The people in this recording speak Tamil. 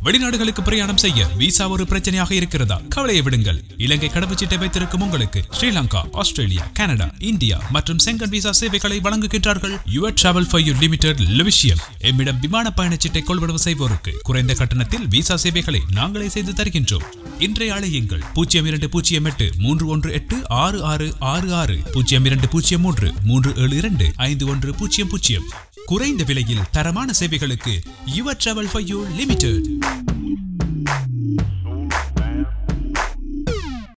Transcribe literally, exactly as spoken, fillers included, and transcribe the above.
வெளிநாடுகளுக்கு பிரயாணம் செய்ய விசா ஒரு பிரச்சனையாக இருக்கிறதா? கவலையை விடுங்கள். இலங்கை கடவுச்சீட்டை வைத்திருக்கும் உங்களுக்கு ஸ்ரீலங்கா, ஆஸ்திரேலியா, கனடா, இந்தியா மற்றும் செங்கன் விசா சேவைகளை வழங்குகின்றார்கள் your travel for you limited Lewisham. எம்மிடம் விமான பயணச்சீட்டை கொள்வனவு செய்வோருக்கு குறைந்த கட்டணத்தில் விசா சேவைகளை நாங்களே செய்து தருகின்றோம். இன்றைய அழையுங்கள் பூஜ்ஜியம் இரண்டு பூஜ்ஜியம் எட்டு மூன்று ஒன்று எட்டு ஆறு ஆறு ஆறு ஆறு பூஜ்ஜியம் இரண்டு பூஜ்ஜியம் மூன்று மூன்று ஏழு இரண்டு ஐந்து ஒன்று பூஜ்ஜியம் பூஜ்ஜியம். குறைந்த விலையில் தரமான சேவைகளுக்கு your travel for you limited.